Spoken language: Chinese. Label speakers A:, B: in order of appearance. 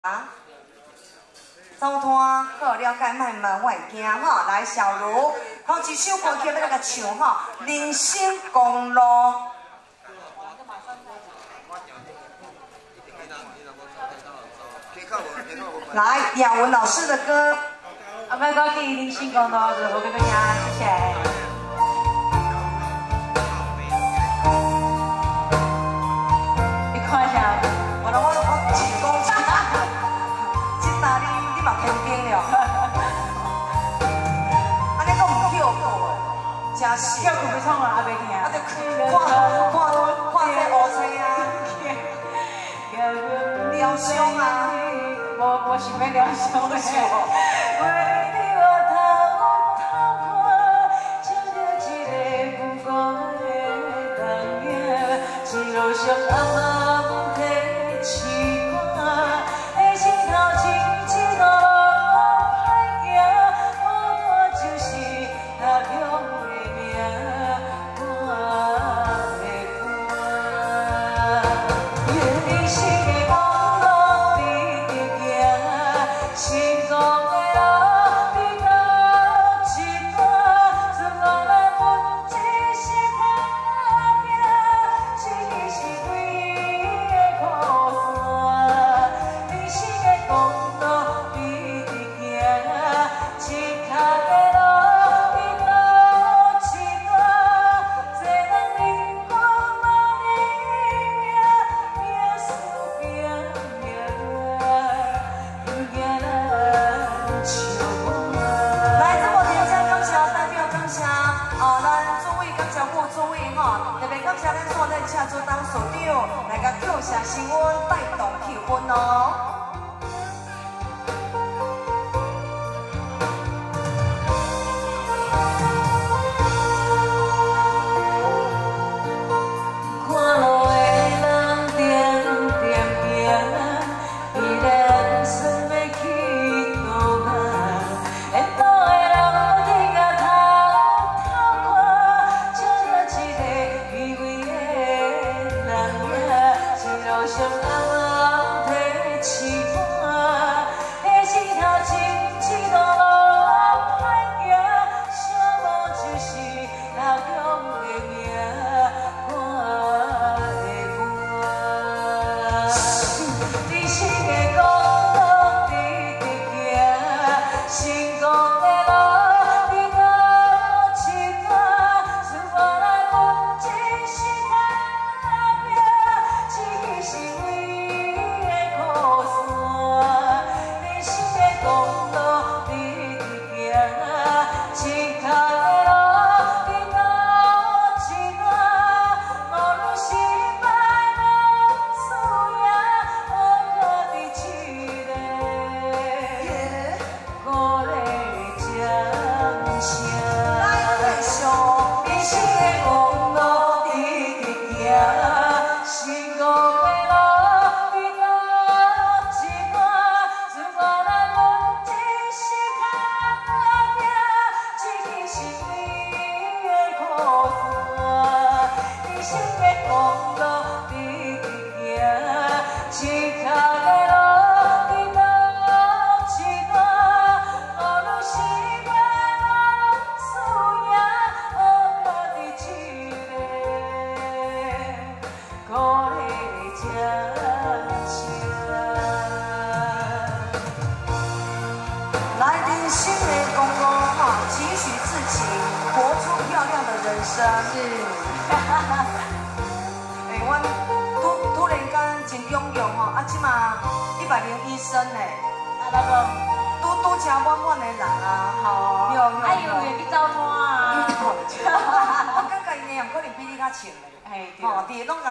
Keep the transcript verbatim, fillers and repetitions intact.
A: 啊，走摊好了解，莫问我会惊吼。来，小茹，好一首歌曲要来甲唱吼，《人生公路》。来，雅文老师的歌。
B: 啊，莫讲去人生公路，就无要个听，谢谢。
A: 真是，
B: 叫佢唱啊，阿袂听。
A: 啊，就看看看看这乌吹啊，疗伤啊，
B: 无无想要疗伤的。为你我偷偷看，照着一个不孤的人影，一路上暗暗提示我，的心头一一路路歹行，我就是那样。 感谢咱所在车主当所长来甲扣下新闻，带动气氛哦。看路的人点点行，依然算要去倒哪？沿途的人我听啊偷偷看，照着一个。 路上暗暗提示我，的心头一一路路歹行，啥无就是老乡的命，我的我。人生的公路直直行，成功的路在倒一段，算我来分一时打拼。 是为的靠山，人生的公路直直行，一脚的路在倒一段，无论失败无输赢，我家己一个鼓励掌声。来继续，人生的公路直直行，成功。 来，人生的公路哈，期许自己活出漂亮的人生。是，哎，我突突然间真勇勇吼，啊，即嘛一百零一升呢，啊，那个拄拄车满满的人啊，好，有有。啊，有会去走摊啊。我感觉伊呢，可能比你较强嘞。哎，对。吼，伫拢。